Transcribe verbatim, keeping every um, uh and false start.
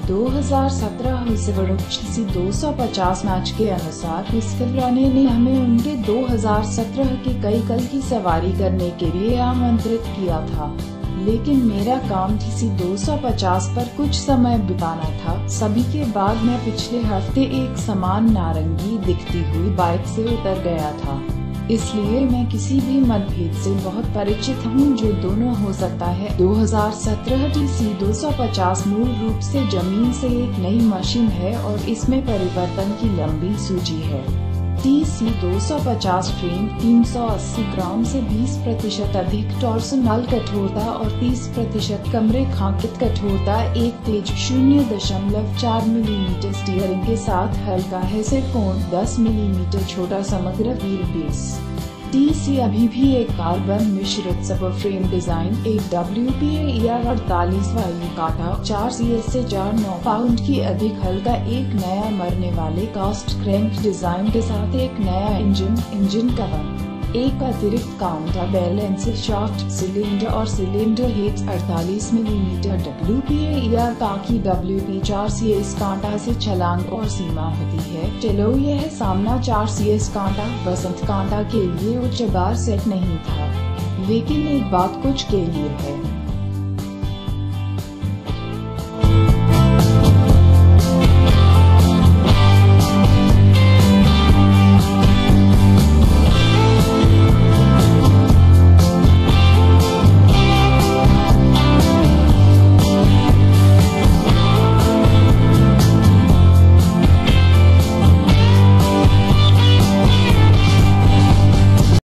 दो हज़ार सत्रह हुस्कवार्ना टीसी दो सौ पचास मैच के अनुसार हुस्कवार्ना ने हमें उनके दो हज़ार सत्रह के कई कल की सवारी करने के लिए आमंत्रित किया था, लेकिन मेरा काम टीसी दो सौ पचास पर कुछ समय बिताना था। सभी के बाद मैं पिछले हफ्ते एक समान नारंगी दिखती हुई बाइक से उतर गया था, इसलिए मैं किसी भी मतभेद से बहुत परिचित हूँ जो दोनों हो सकता है। दो हज़ार सत्रह टीसी दो सौ पचास मूल रूप से जमीन से एक नई मशीन है और इसमें परिवर्तन की लंबी सूची है। टीसी दो सौ पचास फ्रेम तीन सौ अस्सी ग्राम से बीस प्रतिशत अधिक टॉर्सोनल कठोरता और तीस प्रतिशत कमरे खांकित कठोरता, एक तेज शून्य दशमलव चार मिलीमीटर स्टीयरिंग के साथ हल्का है से कोण दस मिलीमीटर छोटा समग्र व्हील बेस। टीसी अभी भी एक कार्बन मिश्रित सबफ्रेम डिजाइन, एक डब्ल्यू पी ए अड़तालीस वायु काटा, चार सी एस से चार नौ पाउंड की अधिक हल्का, एक नया मरने वाले कास्ट क्रैंक डिजाइन के साथ एक नया इंजन इंजन कवर, एक अतिरिक्त काउंटर बैलेंस शाफ्ट, सिलेंडर और सिलेंडर हेड अड़तालीस मिलीमीटर डब्ल्यू पी ए ताकि डब्ल्यू पी चार सी एस कांटा से छलांग और सीमा होती है। चलो यह सामना चार सी एस कांटा बसंत कांटा के लिए उच्च बार सेट नहीं था, लेकिन एक बात कुछ क्लियर है,